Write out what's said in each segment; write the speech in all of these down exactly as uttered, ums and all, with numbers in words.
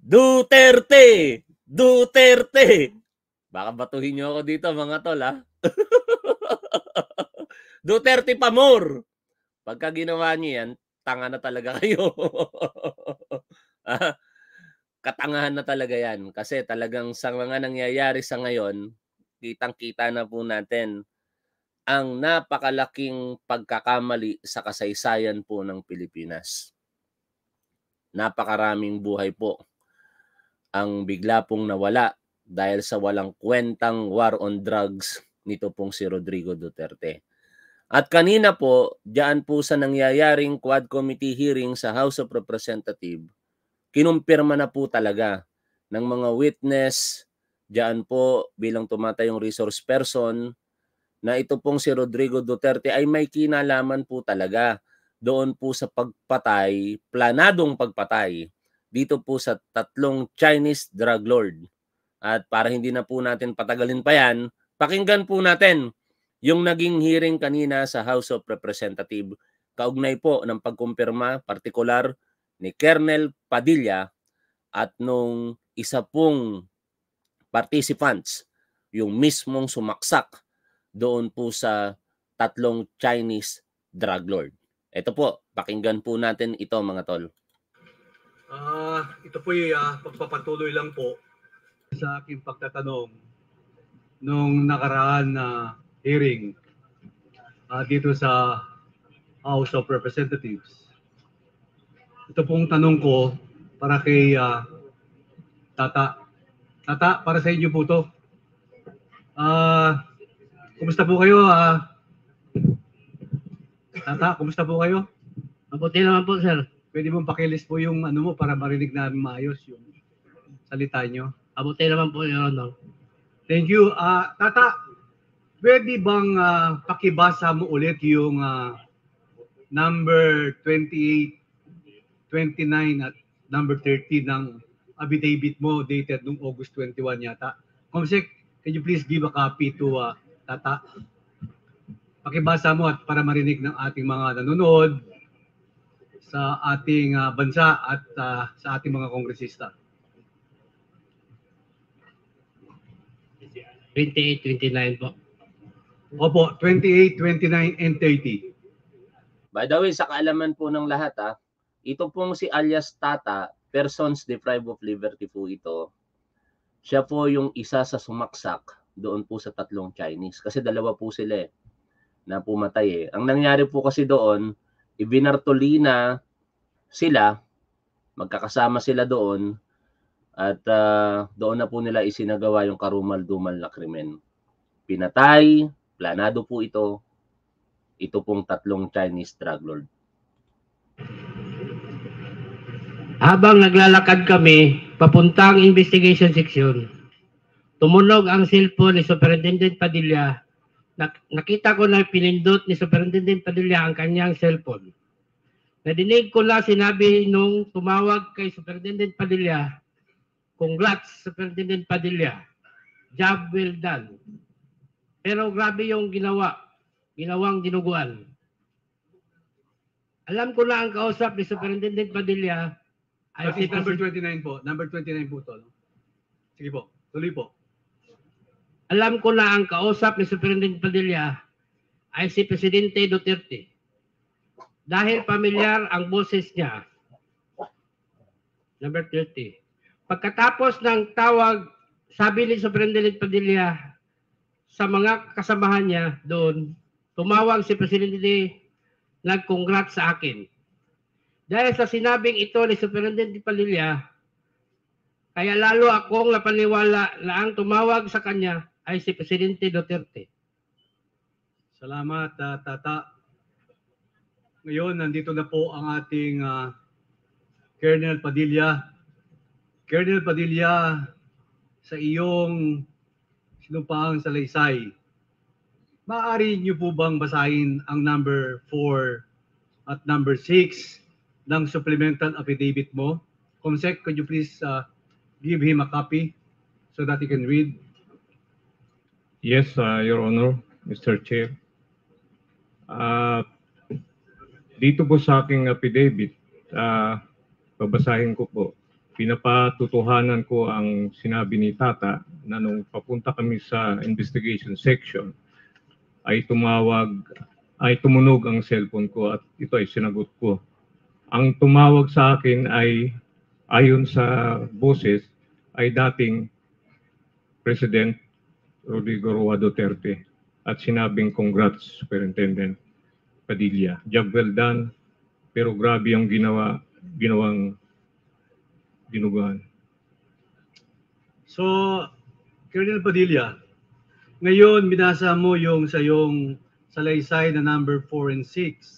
Duterte! Duterte! Baka batuhin nyo ako dito mga tol, ha? Duterte pa more! Pagka ginawa niyo yan, tanga na talaga kayo. Katangahan na talaga yan. Kasi talagang sa mga nangyayari sa ngayon, kitang-kita na po natin ang napakalaking pagkakamali sa kasaysayan po ng Pilipinas. Napakaraming buhay po ang bigla pong nawala dahil sa walang kwentang war on drugs nito pong si Rodrigo Duterte. At kanina po, diyan po sa nangyayaring Quad Committee hearing sa House of Representatives, kinumpirma na po talaga ng mga witness diyan po bilang tumatayong resource person na ito pong si Rodrigo Duterte ay may kinalaman po talaga doon po sa pagpatay, planadong pagpatay dito po sa tatlong Chinese drug lord. At para hindi na po natin patagalin pa yan, pakinggan po natin yung naging hearing kanina sa House of Representatives kaugnay po ng pagkumpirma partikular ni Colonel Padilla at nung isa pong participants, yung mismong sumaksak doon po sa tatlong Chinese drug lord. Ito po, pakinggan po natin ito mga tol. Uh, ito po yung uh, pagpapatuloy lang po sa aking pagtatanong nung nakaraan na hearing uh, dito sa House of Representatives. Ito pong tanong ko para kay uh, Tata. Tata, para sa inyo po to. Uh, kumusta po kayo? Uh, Tata, kumusta po kayo? Mabuti naman po, sir. Pwede mong pakilis po yung ano mo para marinig namin maayos yung salita nyo. Mabuti naman po, Your Honor. Thank you. Uh, Tata, pwede bang uh, pakibasa mo ulit yung uh, number twenty-eight, twenty-nine at number thirty ng affidavit mo dated noong August twenty-one yata? Comsec, can you please give a copy to uh, Tata? Pakibasa mo at para marinig ng ating mga nanonood sa ating uh, bansa at uh, sa ating mga kongresista. twenty-eight, twenty-nine po. Opo, twenty-eight, twenty-nine, and thirty. By the way, sa kaalaman po ng lahat, ha, ito pong si alias Tata, persons deprived of liberty po ito. Siya po yung isa sa sumaksak doon po sa tatlong Chinese. Kasi dalawa po sila eh, na pumatay eh. Ang nangyari po kasi doon, ibinartolina sila, magkakasama sila doon, at uh, doon na po nila isinagawa yung karumal-dumal na krimen. Pinatay, planado po ito, ito pong tatlong Chinese drug lord. Habang naglalakad kami, papuntang investigation section, tumunog ang cellphone ni Superintendent Padilla. Nakita ko na pinindot ni Superintendent Padilla ang kanyang cellphone. Nadinig ko na sinabi nung tumawag kay Superintendent Padilla, "Congrats, Superintendent Padilla. Job well done." Pero grabe yung ginawa, ginawang dinuguan. Alam ko na ang kausap ni Superintendent Padilla ay si number twenty-nine po. Number twenty-nine po to. Sige po, tuloy po. Alam ko na ang kausap ni Superintendent Padilla ay si Presidente Duterte. Dahil pamilyar ang boses niya. Number thirty. Pagkatapos ng tawag, sabi ni Superintendent Padilla sa mga kasamahan niya doon, tumawag si Presidente, nag-congrats sa akin. Dahil sa sinabing ito ni Superintendent Padilla, kaya lalo akong napaniwala na ang tumawag sa kanya ay si Presidente Duterte. Salamat, uh, Tata. Ngayon, nandito na po ang ating uh, Colonel Padilla. Colonel Padilla, sa iyong sinumpaang salaysay, maaari niyo po bang basahin ang number four at number six ng supplemental affidavit mo? Comsec, could you please uh, give him a copy so that he can read? Yes, uh, Your Honor, Mister Chair. Uh, dito po sa aking affidavit, uh, babasahin ko po. pinapatutuhanan ko ang sinabi ni Tata na nung papunta kami sa investigation section ay tumawag, ay tumunog ang cellphone ko at ito ay sinagot ko. Ang tumawag sa akin ay ayon sa boses ay dating President Rodrigo Roa Duterte at sinabing congrats Superintendent Padilla. Job well done, pero grabe ang ginawa, ginawang dinuguan. So, Colonel Padilla, ngayon binasa mo yung sa yung salaysay na number four and six.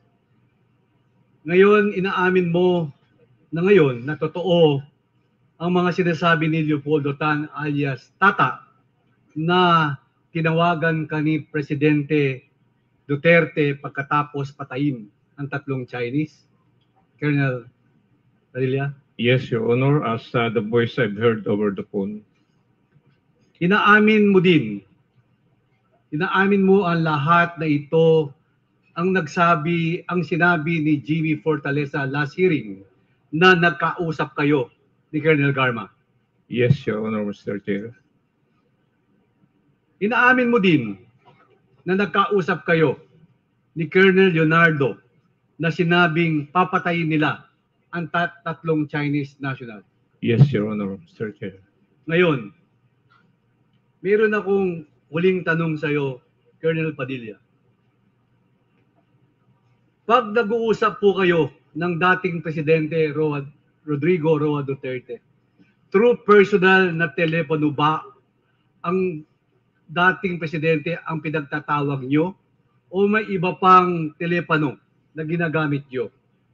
Ngayon, inaamin mo na ngayon na totoo ang mga sinasabi ni Leopoldo Tan alias Tata na tinawagan ka ni Presidente Duterte pagkatapos patayin ang tatlong Chinese. Colonel Padilla? Yes, Your Honor, as uh, the voice I've heard over the phone. Inaamin mo din, inaamin mo ang lahat na ito ang nagsabi, ang sinabi ni Jimmy Fortaleza last hearing na nagkausap kayo ni Colonel Garma. Yes, Your Honor, Mister Chair. Inaamin mo din na nagkausap kayo ni Colonel Leonardo na sinabing papatayin nila ang tat tatlong Chinese national. Yes, Your Honor, Mister Chair. Ngayon, meron akong huling tanong sa iyo, Colonel Padilla. Pag nag-uusap po kayo ng dating Presidente Roa, Rodrigo Roa Duterte, through personal na telepono ba ang dating Presidente ang pinagtatawag nyo o may iba pang telepono na ginagamit nyo?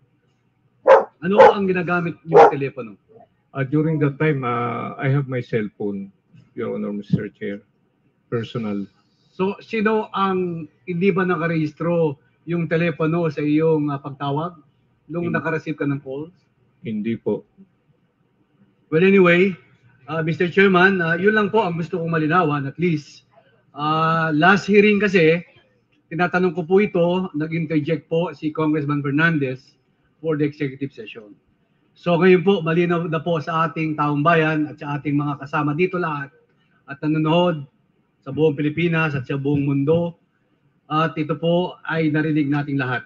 Ano ang ginagamit nyo telepono? Uh, during that time, uh, I have my cell phone, Your Honor, Mister Chair, personal. So, sino ang hindi ba nakarehistro yung telepono sa iyong uh, pagtawag nung hindi. nakareceive ka ng calls? Hindi po. Well, anyway, uh, Mister Chairman, uh, yun lang po ang gusto kong malinawan at least. Uh, last hearing kasi, tinatanong ko po ito, nag-interject po si Congressman Fernandez for the executive session. So ngayon po, malinaw na po sa ating taong bayan at sa ating mga kasama dito lahat at nanonood sa buong Pilipinas at sa buong mundo. At ito po ay narinig nating lahat.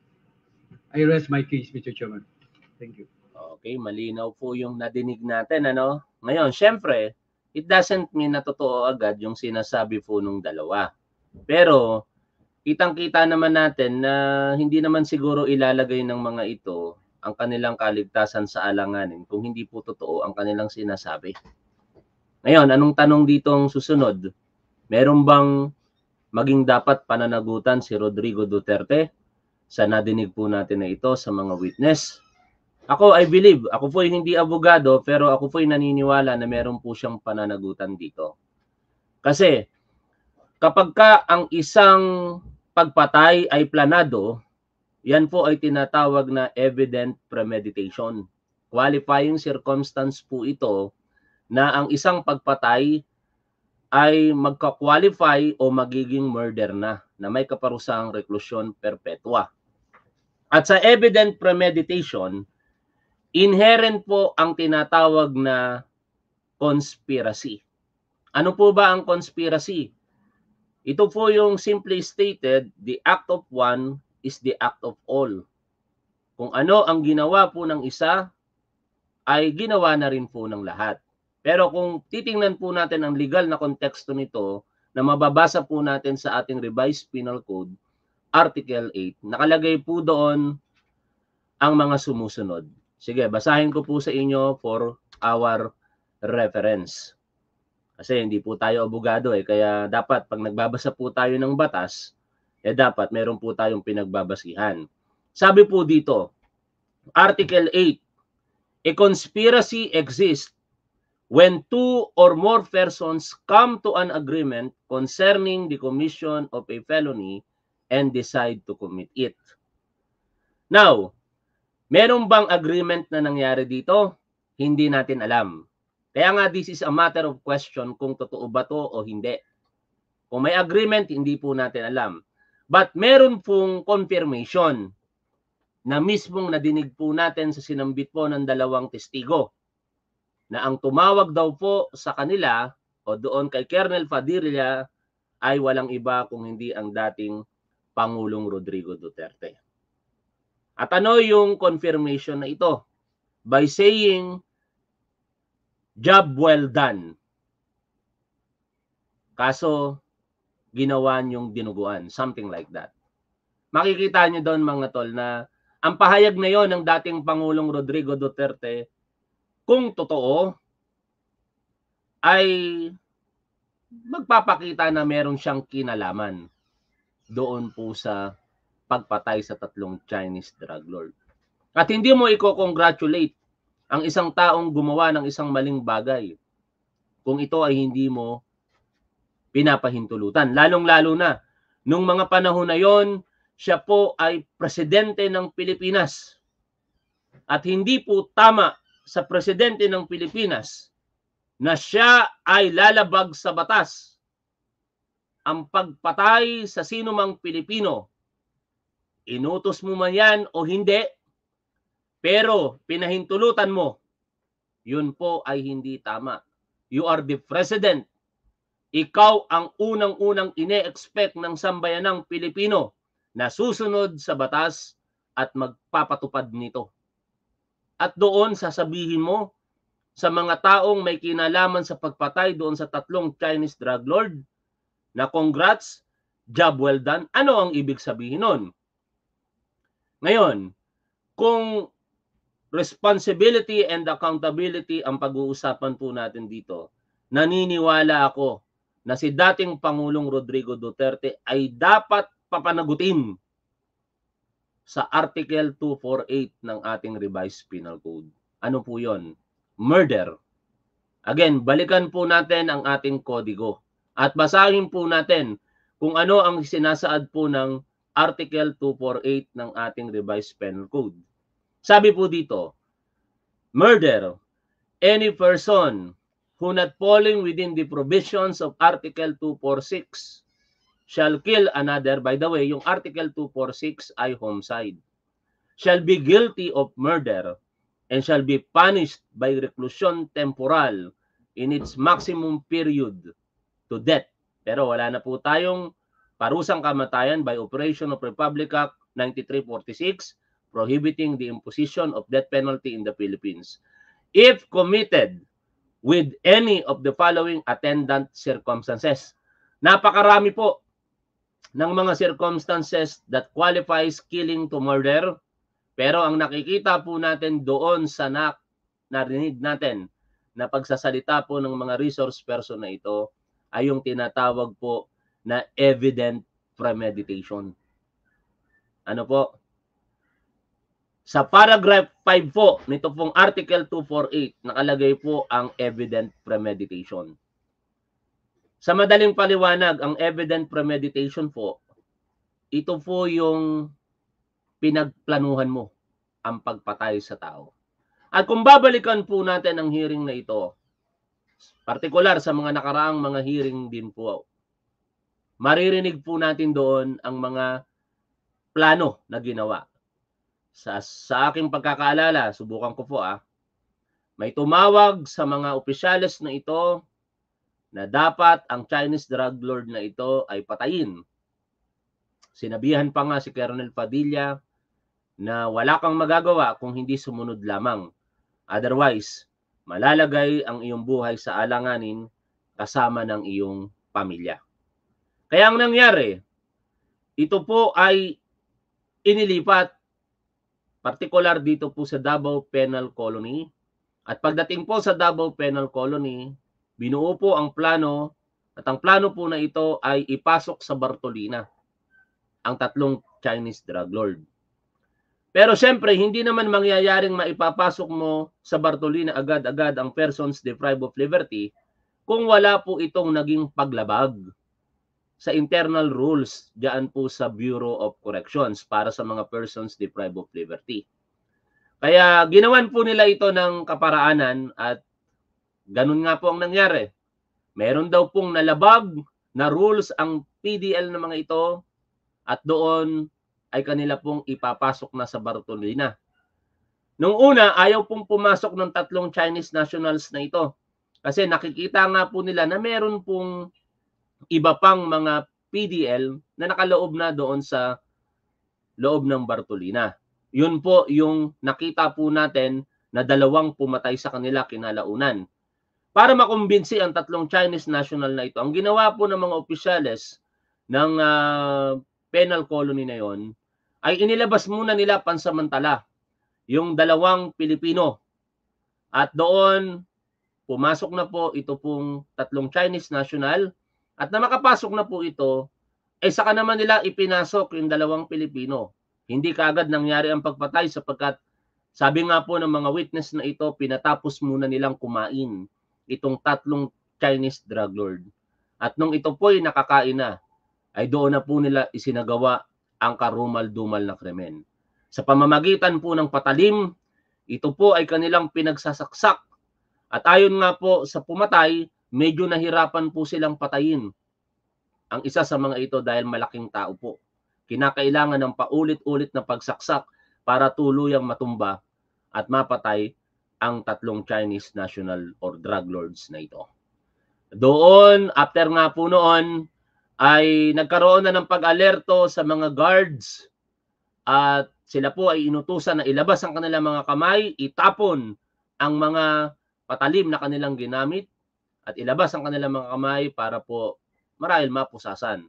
I rest my case, Mister Chairman. Thank you. Okay, malinaw po yung nadinig natin, ano? Ngayon, syempre, it doesn't mean na totoo agad yung sinasabi po nung dalawa. Pero, kitang-kita naman natin na hindi naman siguro ilalagay ng mga ito ang kanilang kaligtasan sa alanganin kung hindi po totoo ang kanilang sinasabi. Ngayon, anong tanong dito ang susunod? Meron bang maging dapat pananagutan si Rodrigo Duterte sa nadinig po natin na ito sa mga witness? Ako, I believe, ako po hindi abogado, pero ako po naniniwala na meron po siyang pananagutan dito. Kasi, kapag ka ang isang pagpatay ay planado, yan po ay tinatawag na evident premeditation. Qualifying circumstance po ito na ang isang pagpatay ay magka-qualify o magiging murder na, na may kaparusahang reklusyon perpetua. At sa evident premeditation, inherent po ang tinatawag na conspiracy. Ano po ba ang conspiracy? Ito po yung simply stated, the act of one is the act of all. Kung ano ang ginawa po ng isa, ay ginawa na rin po ng lahat. Pero kung titingnan po natin ang legal na konteksto nito, na mababasa po natin sa ating Revised Penal Code, Article eight, nakalagay po doon ang mga sumusunod. Sige, basahin ko po sa inyo for our reference. Kasi hindi po tayo abogado eh, kaya dapat pag nagbabasa po tayo ng batas, eh dapat meron po tayong pinagbabasihan. Sabi po dito, Article eight, a conspiracy exists when two or more persons come to an agreement concerning the commission of a felony and decide to commit it. Now, meron bang agreement na nangyari dito? Hindi natin alam. Kaya nga this is a matter of question kung totoo ba to o hindi. Kung may agreement, hindi po natin alam. But meron pong confirmation na mismong nadinig po natin sa sinambit po ng dalawang testigo. na ang tumawag daw po sa kanila o doon kay Colonel Padilla ay walang iba kung hindi ang dating Pangulong Rodrigo Duterte. At ano yung confirmation na ito? By saying, job well done. Kaso, ginawa niyong dinuguan. Something like that. Makikita niyo doon mga tol na ang pahayag na yon ng dating Pangulong Rodrigo Duterte, kung totoo, ay magpapakita na meron siyang kinalaman doon po sa pagpatay sa tatlong Chinese drug lord. At hindi mo i-congratulate ang isang taong gumawa ng isang maling bagay kung ito ay hindi mo pinapahintulutan. Lalong-lalo na, nung mga panahon na yon, siya po ay presidente ng Pilipinas. At hindi po tama sa presidente ng Pilipinas na siya ay lalabag sa batas ang pagpatay sa sinumang Pilipino. Inutos mo man yan o hindi, pero pinahintulutan mo, yun po ay hindi tama. You are the president. Ikaw ang unang-unang ine-expect ng sambayanang Pilipino na susunod sa batas at magpapatupad nito. At doon sasabihin mo sa mga taong may kinalaman sa pagpatay doon sa tatlong Chinese drug lord na congrats, job well done. Ano ang ibig sabihin nun? Ngayon, kung responsibility and accountability ang pag-uusapan po natin dito, naniniwala ako na si dating Pangulong Rodrigo Duterte ay dapat papanagutin sa Article two forty-eight ng ating revised penal code. Ano po yon? Murder. Again, balikan po natin ang ating kodigo at basahin po natin kung ano ang sinasaad po ng Article two forty-eight ng ating revised penal code. Sabi po dito, murder, any person who not falling within the provisions of Article two forty-six shall kill another. By the way, yung Article two forty-six ay homicide. Shall be guilty of murder and shall be punished by reclusion temporal in its maximum period to death. Pero wala na po tayong parusang kamatayan by Operation of Republic Act ninety-three forty-six prohibiting the imposition of death penalty in the Philippines if committed with any of the following attendant circumstances. Napakarami po ng mga circumstances that qualifies killing to murder, pero ang nakikita po natin doon sa na, narinig natin na pagsasalita po ng mga resource person na ito ay yung tinatawag po na evident premeditation. Ano po? Sa paragraph five po, nito pong Article two forty-eight, nakalagay po ang evident premeditation. Sa madaling paliwanag, ang evident premeditation po, ito po yung pinagplanuhan mo ang pagpatay sa tao. At kung babalikan po natin ang hearing na ito, partikular sa mga nakaraang mga hearing din po, maririnig po natin doon ang mga plano na ginawa. Sa, sa aking pagkakaalala, subukan ko po ah, may tumawag sa mga opisyales na ito na dapat ang Chinese drug lord na ito ay patayin. Sinabihan pa nga si Colonel Padilla na wala kang magagawa kung hindi sumunod lamang. Otherwise, malalagay ang iyong buhay sa alanganin kasama ng iyong pamilya. Kaya ang nangyari, ito po ay inilipat partikular dito po sa Davao Penal Colony. At pagdating po sa Davao Penal Colony, binuo po ang plano at ang plano po na ito ay ipasok sa Bartolina ang tatlong Chinese drug lord. Pero syempre, hindi naman mangyayaring maipapasok mo sa Bartolina agad-agad ang persons deprived of liberty kung wala po itong naging paglabag sa internal rules diyan po sa Bureau of Corrections para sa mga persons deprived of liberty. Kaya ginawan po nila ito ng kaparaanan at ganun nga po ang nangyari. Meron daw pong nalabag na rules ang P D L ng mga ito at doon ay kanila pong ipapasok na sa Bartolina. Nung una, ayaw pong pumasok ng tatlong Chinese nationals na ito. Kasi nakikita nga po nila na meron pong iba pang mga P D L na nakaloob na doon sa loob ng Bartolina. Yun po yung nakita po natin na dalawang pumatay sa kanila kinalaunan. Para makumbinsi ang tatlong Chinese national na ito, ang ginawa po ng mga opisyales ng uh, penal colony na yon ay inilabas muna nila pansamantala yung dalawang Pilipino. At doon, pumasok na po ito pong tatlong Chinese national. At na makapasok na po ito, eh saka naman nila ipinasok yung dalawang Pilipino. Hindi kaagad nangyari ang pagpatay sapagkat sabi nga po ng mga witness na ito, pinatapos muna nilang kumain itong tatlong Chinese drug lord. At nung ito po ay nakakain na, ay doon na po nila isinagawa ang karumal-dumal na krimen. Sa pamamagitan po ng patalim, ito po ay kanilang pinagsasaksak. At ayon nga po sa pumatay, medyo nahirapan po silang patayin ang isa sa mga ito dahil malaking tao po. Kinakailangan ng paulit-ulit na pagsaksak para tuluyang matumba at mapatay ang tatlong Chinese national or drug lords na ito. Doon, after nga po noon, ay nagkaroon na ng pag-alerto sa mga guards at sila po ay inutusan na ilabas ang kanilang mga kamay, itapon ang mga patalim na kanilang ginamit at ilabas ang kanilang mga kamay para po marahil mapusasan,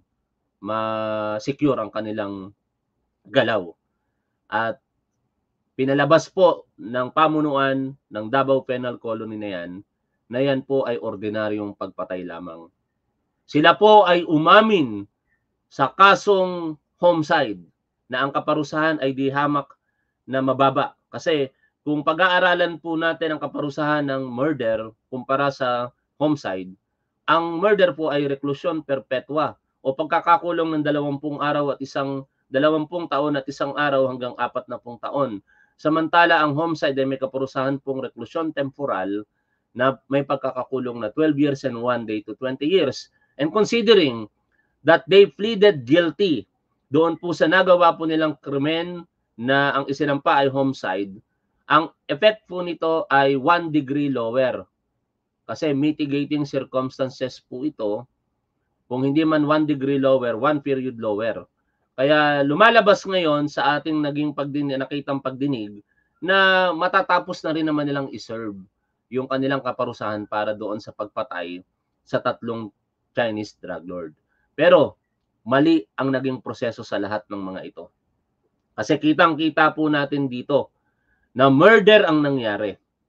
ma-secure ang kanilang galaw. At pinalabas po ng pamunuan ng Davao Penal Colony na yan, na yan po ay ordinaryong pagpatay lamang. Sila po ay umamin sa kasong homicide na ang kaparusahan ay di hamak na mababa. Kasi kung pag-aaralan po natin ang kaparusahan ng murder kumpara sa homicide, ang murder po ay reklusyon perpetua o pagkakakulong ng dalawampung araw at isang dalawampung taon at isang araw hanggang apat na pung taon. Samantala ang homicide ay may kaparusahan pong reklusyon temporal na may pagkakakulong na twelve years and one day to twenty years. And considering that they pleaded guilty doon po sa nagawa po nilang krimen na ang isinampa ay homicide, ang effect po nito ay one degree lower. Kasi mitigating circumstances po ito, kung hindi man one degree lower, one period lower. Kaya lumalabas ngayon sa ating naging pagdinig, nakitang pagdinig na matatapos na rin naman nilang iserve yung kanilang kaparusahan para doon sa pagpatay sa tatlong Chinese drug lord. Pero mali ang naging proseso sa lahat ng mga ito. Kasi kitang-kita po natin dito na murder ang nangyari.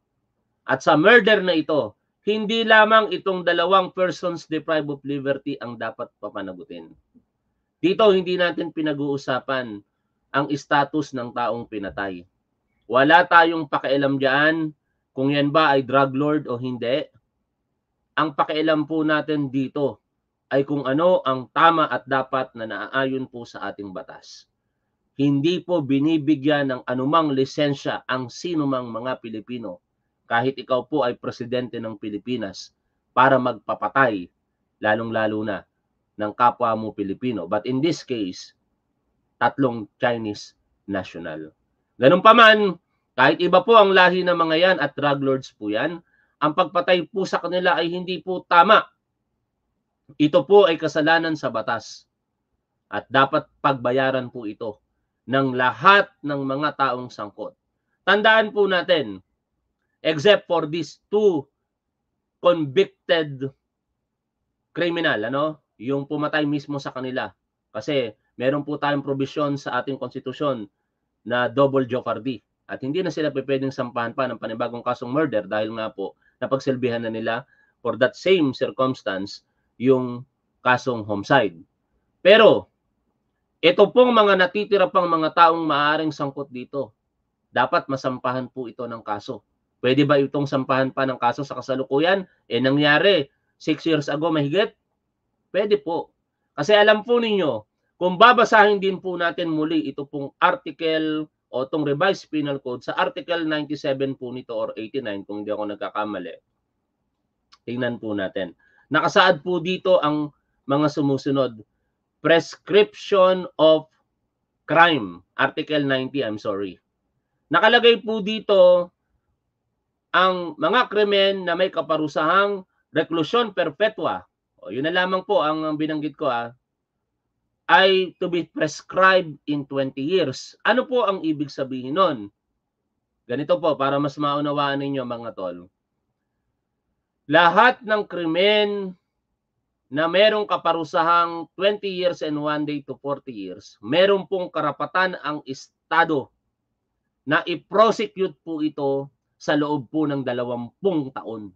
At sa murder na ito, hindi lamang itong dalawang persons deprived of liberty ang dapat papanagutin. Dito hindi natin pinag-uusapan ang status ng taong pinatay. Wala tayong pakialam diyan kung yan ba ay drug lord o hindi. Ang pakialam po natin dito ay kung ano ang tama at dapat na naaayon po sa ating batas. Hindi po binibigyan ng anumang lisensya ang sinumang mga Pilipino, kahit ikaw po ay presidente ng Pilipinas, para magpapatay, lalong-lalo na ng kapwa mo Pilipino. But in this case, tatlong Chinese national. Ganun pa man, kahit iba po ang lahi ng mga yan at drug lords po yan, ang pagpatay po sa kanila ay hindi po tama. Ito po ay kasalanan sa batas at dapat pagbayaran po ito ng lahat ng mga taong sangkot. Tandaan po natin, except for these two convicted criminal, ano, yung pumatay mismo sa kanila. Kasi meron po tayong provision sa ating konstitusyon na double jeopardy at hindi na sila pwedeng sampahan pa ng panibagong kasong murder dahil nga po napagsilbihan na nila for that same circumstance yung kasong homicide. Pero ito pong mga natitira pang mga taong maaaring sangkot dito, dapat masampahan po ito ng kaso. Pwede ba itong sampahan pa ng kaso sa kasalukuyan? Eh nangyari six years ago mahigit? Pwede po. Kasi alam po ninyo, kung babasahin din po natin muli ito pong article o itong revised penal code sa article ninety-seven po nito or eighty-nine kung hindi ako nagkakamali. Tingnan po natin. Nakasaad po dito ang mga sumusunod. Prescription of crime. Article ninety, I'm sorry. Nakalagay po dito ang mga krimen na may kaparusahang reklusyon perpetua. O, yun na lamang po ang binanggit ko ha, ay to be prescribed in twenty years. Ano po ang ibig sabihin nun? Ganito po, para mas maunawaan ninyo mga tol. Lahat ng krimen na merong kaparusahang twenty years and one day to forty years, meron pong karapatan ang Estado na i-prosecute po ito sa loob po ng dalawampung taon.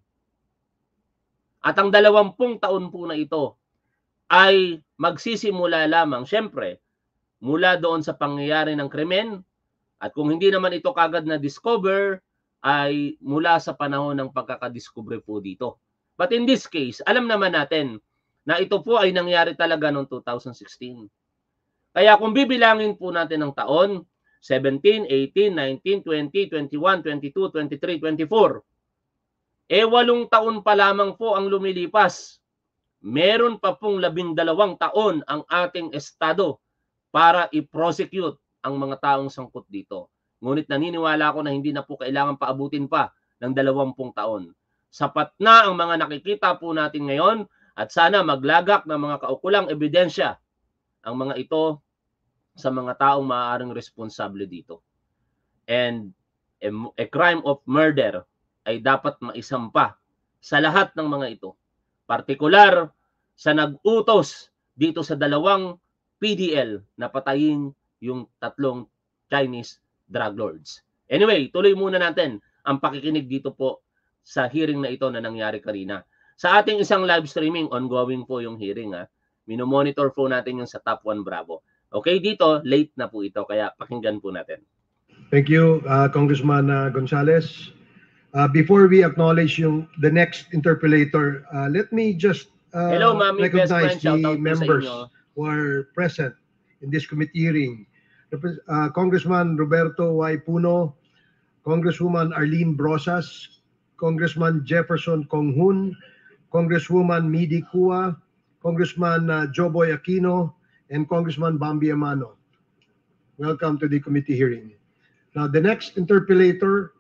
At ang dalawampung taon po na ito ay magsisimula lamang, syempre, mula doon sa pangyayari ng krimen, at kung hindi naman ito kagad na discover, ay mula sa panahon ng pagkakadiscover po dito. But in this case, alam naman natin na ito po ay nangyari talaga noong two thousand sixteen. Kaya kung bibilangin po natin ng taon, seventeen, eighteen, nineteen, twenty, twenty-one, twenty-two, twenty-three, twenty-four, eh walong taon pa lamang po ang lumilipas. Meron pa pong labing dalawang taon ang ating Estado para i-prosecute ang mga taong sangkot dito. Ngunit naniniwala ako na hindi na po kailangan paabutin pa ng dalawampung taon. Sapat na ang mga nakikita po natin ngayon at sana maglagak ng mga kaukulang ebidensya ang mga ito sa mga taong maaaring responsable dito. And a, a crime of murder ay dapat maisampa sa lahat ng mga ito. Partikular sa nag-utos dito sa dalawang P D L na patayin yung tatlong Chinese drug lords. Anyway, tuloy muna natin ang pakikinig dito po sa hearing na ito na nangyari kanina. Sa ating isang live streaming, ongoing po yung hearing. Ha? Minomonitor po natin yung sa Top one Bravo. Okay, dito, late na po ito, kaya pakinggan po natin. Thank you, uh, Congressman uh, Gonzales. Uh, before we acknowledge yung the next interpellator, uh, let me just uh, Hello, Mami, recognize best friend, the members who are present in this committee hearing. Uh, Congressman Roberto Y. Puno, Congresswoman Arlene Brosas, Congressman Jefferson Konghun, Congresswoman Midi Kua, Congressman uh, Joboy Aquino, and Congressman Bambi Amano. Welcome to the committee hearing. Now, the next interpellator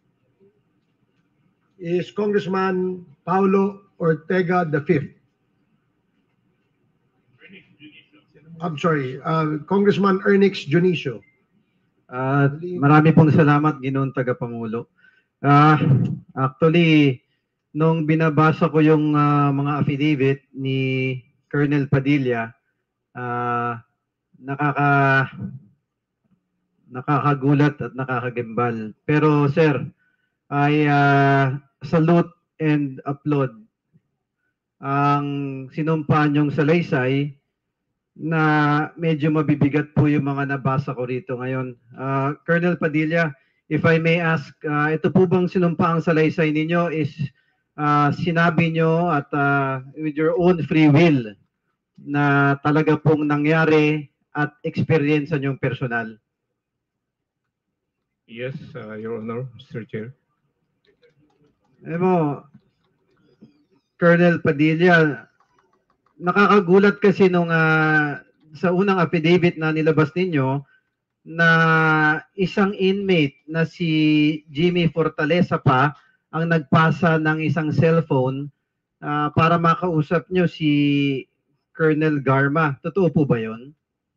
is Congressman Paulo Ortega the fifth. I'm sorry, uh, Congressman Ernix Junicio. Uh, marami pong salamat, Ginoong Tagapangulo. Uh, actually, nung binabasa ko yung uh, mga affidavit ni Colonel Padilla, uh, nakaka nakakagulat at nakakagimbal. Pero sir, I uh, salute and applaud ang sinumpaan yung salaysay na medyo mabibigat po yung mga nabasa ko rito ngayon. Uh, Colonel Padilla, if I may ask, uh, ito po bang sinumpaang salaysay ninyo is uh, sinabi nyo at uh, with your own free will na talaga pong nangyari at experience nyong personal? Yes, uh, Your Honor, Mister Chair. Eh mo, Colonel Padilla, nakakagulat kasi nung uh, sa unang affidavit na nilabas ninyo na isang inmate na si Jimmy Fortaleza pa ang nagpasa ng isang cellphone uh, para makausap nyo si Colonel Garma. Totoo po ba yun?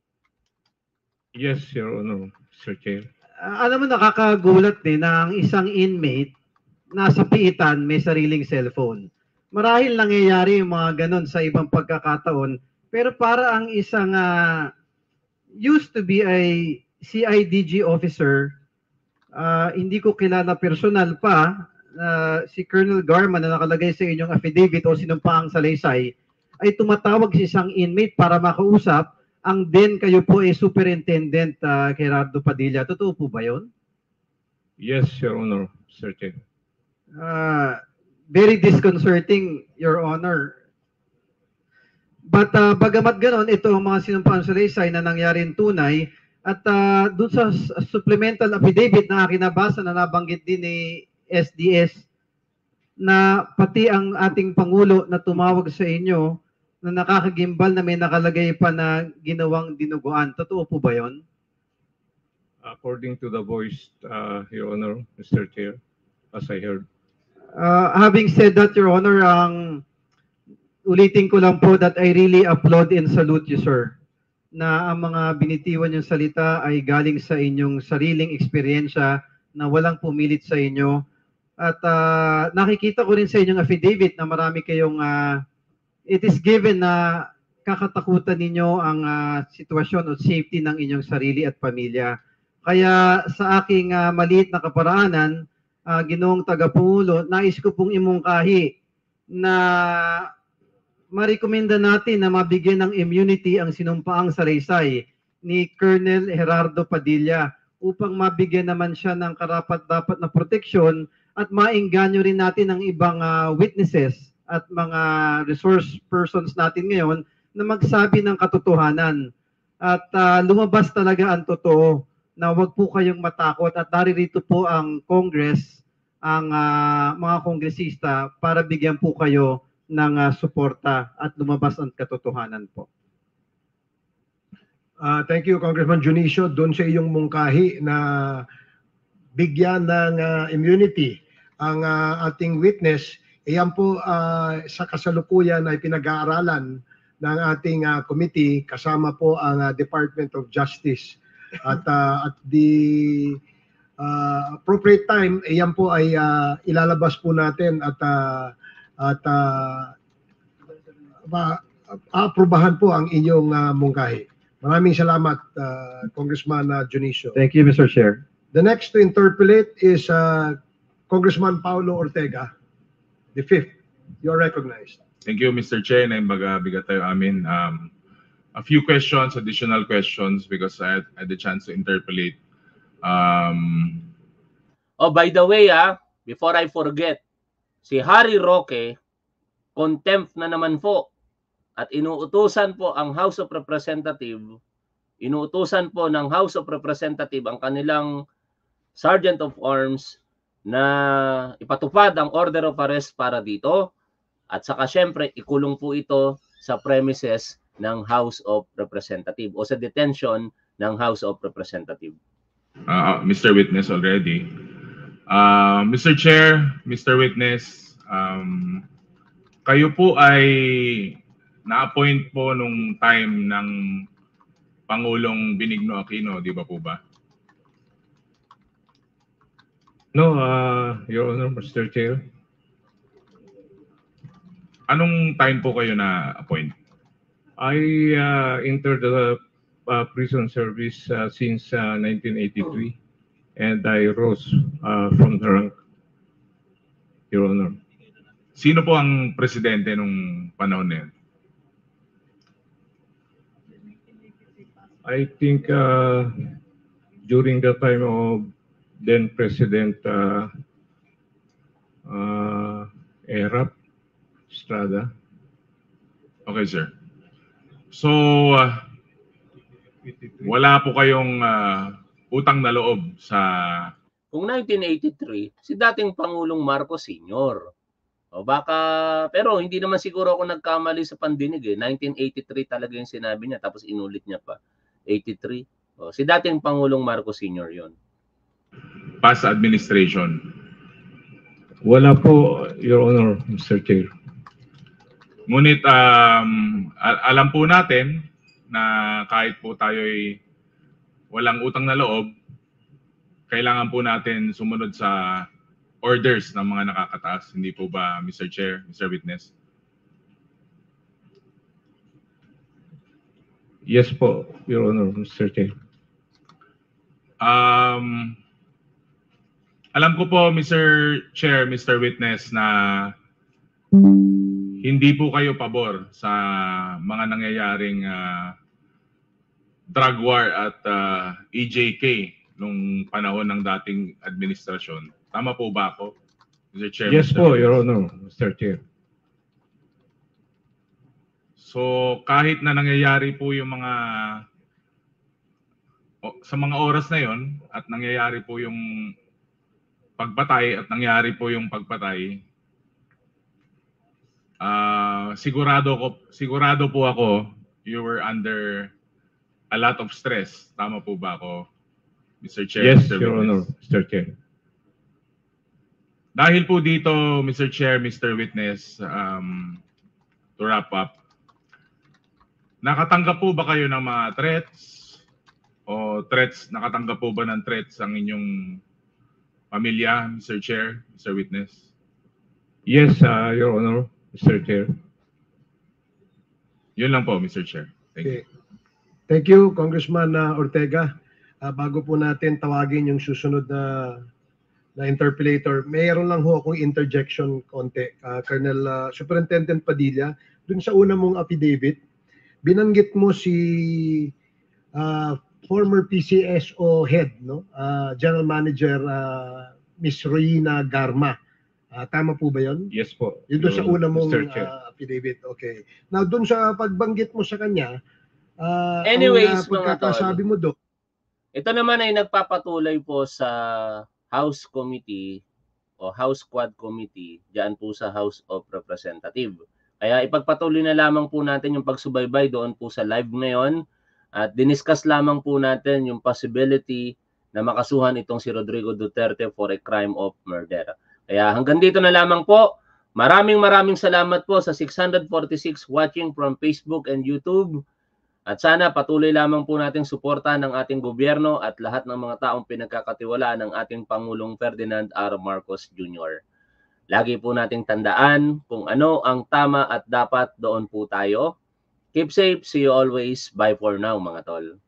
Yes, Your Honor, Mister Chair. Uh, alam mo, nakakagulat din na ang isang inmate nasa piitan may sariling cellphone. Marahil nangyayari yung mga ganun sa ibang pagkakataon, pero para ang isang uh, used to be a C I D G officer, uh, hindi ko kilala personal pa, uh, si Colonel Garma na nakalagay sa inyong affidavit o sinumpaang salaysay, ay tumatawag si isang inmate para makausap, ang din kayo po ay Superintendent uh, Gerardo Padilla. Totoo po ba yun? Yes, Your Honor, Mister Chair. Uh, very disconcerting, Your Honor. But uh, bagamat ganon, ito ang mga sinumpaan salaysay na nangyari tunay at uh, doon sa supplemental affidavit na aking nabasa na nabanggit din ni S D S na pati ang ating Pangulo na tumawag sa inyo na nakakagimbal na may nakalagay pa na ginawang dinuguan. Totoo po ba yun? According to the voice, uh, Your Honor, Mister Chair, as I heard. Uh, having said that, Your Honor, ang ulitin ko lang po that I really applaud and salute you, sir, na ang mga binitiwan yung salita ay galing sa inyong sariling eksperyensya na walang pumilit sa inyo. At uh, nakikita ko rin sa inyong affidavit na marami kayong, uh, it is given na kakatakutan ninyo ang uh, sitwasyon o safety ng inyong sarili at pamilya. Kaya sa aking uh, maliit na kaparaanan, uh, Ginoong Tagapangulo, nais ko pong imungkahi na marekomenda natin na mabigyan ng immunity ang sinumpaang salaysay ni Colonel Gerardo Padilla upang mabigyan naman siya ng karapat-dapat na proteksyon at maengganyo rin natin ang ibang uh, witnesses at mga resource persons natin ngayon na magsabi ng katotohanan. At uh, lumabas talaga ang totoo na wag po kayong matakot at naririto po ang Congress, ang uh, mga kongresista para bigyan po kayo ng uh, suporta at lumabas ang katotohanan po. Uh, thank you, Congressman Junicio, doon sa iyong mungkahi na bigyan ng uh, immunity ang uh, ating witness. Iyan po uh, sa kasalukuyan ay pinag-aaralan ng ating uh, committee kasama po ang uh, Department of Justice. At uh, at the uh, appropriate time, iyan po ay uh, ilalabas po natin at uh, at uh, aaprubahan po ang inyong uh, mungkahi. Maraming salamat, uh, Congressman uh, Junicio. Thank you, Mister Chair. The next to interpolate is uh, Congressman Paulo Ortega, the fifth. You are recognized. Thank you, Mister Chair. Na imbaga-bigat tayo amin. Um, a few questions, additional questions, because I had, had the chance to interpolate. Um, oh, by the way, ah, before I forget, si Harry Roque, contempt na naman po. At inuutusan po ang House of Representatives, inuutusan po ng House of Representatives ang kanilang Sergeant of Arms na ipatupad ang order of arrest para dito. At saka syempre, ikulong po ito sa premises ng House of Representatives o sa detention ng House of Representatives. Uh, Mister Witness already. Uh, Mister Chair, Mister Witness, um, kayo po ay na-appoint po nung time ng Pangulong Benigno Aquino, di ba po ba? No, uh, Your Honor, Mister Chair. Anong time po kayo na-appoint? I uh, entered the uh, prison service uh, since uh, nineteen eighty-three and I rose uh, from the rank, Your Honor. Sino po ang presidente nung panahon na yun? I think uh, during the time of then President uh, uh, Erap Estrada. Okay, sir. So, uh, wala po kayong uh, utang na loob sa... Kung nineteen eighty-three, si dating Pangulong Marcos Senior. O baka, pero hindi naman siguro ako nagkamali sa pandinig eh. nineteen eighty-three talaga yung sinabi niya, tapos inulit niya pa. eighty-three. O, si dating Pangulong Marcos Senior yon. Past administration. Wala po, Your Honor, Mister Chair. Ngunit um, alam po natin na kahit po tayo'y walang utang na loob, kailangan po natin sumunod sa orders ng mga nakakataas. Hindi po ba, Mister Chair, Mister Witness? Yes po, Your Honor, Mister Chair. Um, alam ko po, Mister Chair, Mister Witness, na hindi po kayo pabor sa mga nangyayaring uh, drug war at uh, E J K nung panahon ng dating administrasyon. Tama po ba ako, Mister Chair? Yes Mister po, Witness? Your Honor, Mister Chair. So kahit na nangyayari po yung mga sa mga oras na yon at nangyayari po yung pagpatay at nangyari po yung pagpatay, uh, sigurado ko sigurado po ako you were under a lot of stress. Tama po ba ako, Mister Chair, Yes, Mister Your Honor, Witness. Mister Chair. Dahil po dito, Mister Chair, Mister Witness, um, to wrap up, nakatanggap po ba kayo ng mga threats? O threats, nakatanggap po ba ng threats ang inyong pamilya, Mister Chair, Mister Witness? Yes, uh, Your Honor, Mister Chair. Yun lang po, Mister Chair. Thank you. Okay. Thank you, Congressman uh, Ortega. Uh, bago po natin tawagin yung susunod na na interpellator, mayroon lang ho akong interjection konti. Uh, Colonel uh, Superintendent Padilla, dun sa una mong affidavit, binanggit mo si uh, former P C S O head, no? Uh, General Manager uh, Miss Royina Garma. Uh, tama po ba yun? Yes po. Yun doon sa Your una mong Mister Chair. uh, affidavit. Okay. Now, doon sa pagbanggit mo sa kanya, uh, Anyways, ang uh, pagkakasabi mo doon, ito naman ay nagpapatuloy po sa House Committee o House Quad Committee diyan po sa House of Representatives. Kaya ipagpatuloy na lamang po natin yung pagsubaybay doon po sa live ngayon at diniscuss lamang po natin yung possibility na makasuhan itong si Rodrigo Duterte for a crime of murder. Kaya hanggang dito na lamang po. Maraming maraming salamat po sa six hundred forty-six watching from Facebook and YouTube. At sana patuloy lamang po nating suportahan ng ating gobyerno at lahat ng mga taong pinagkakatiwalaan ng ating Pangulong Ferdinand R. Marcos Junior Lagi po nating tandaan kung ano ang tama at dapat, doon po tayo. Keep safe. See you always. Bye for now, mga tol.